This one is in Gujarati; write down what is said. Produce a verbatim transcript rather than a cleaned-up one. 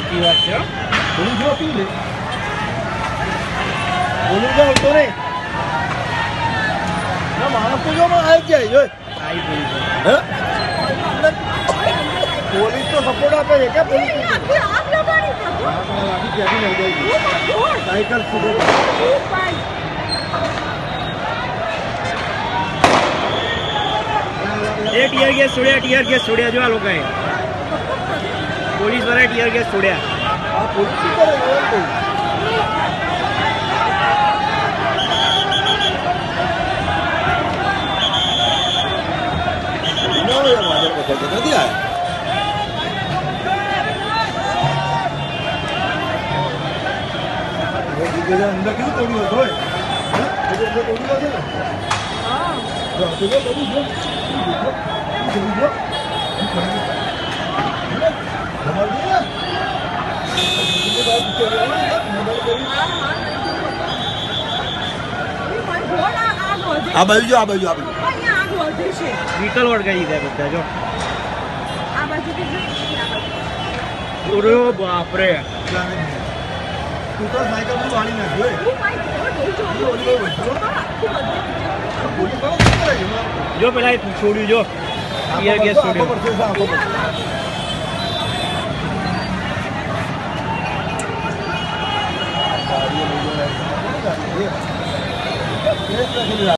સાચી વાત છે બોલું જો પી લે બોલું જાવ તો નહીં ના માણસ તો જો આવી જાય જો આવી પોલીસ હે પોલીસ તો સપોર્ટ આપે છે કે પોલીસ સાયકલ સીધો એ ટીયર ગેસ છોડ્યા ટીયર ગેસ છોડ્યા જો આ લોકોએ પોલીસ વાળા ટીયર ગેસ છોડ્યા આ પોલીસ શું કરે કોઈ નથી આવ્યા અંદર કેવું તોડ્યું હતું હોય તોડ્યું છે ને હા આ બાજુ જો આ બાજુ આ બાજુ વ્હીકલ વળગાડી દીધા બધા જો આ બાજુ ઓરે બાપરે તું તો સાયકલ નું વાળી નાખ્યો જો પેલા છોડ્યું જો ટીયર ગેસ છોડ્યું પડશે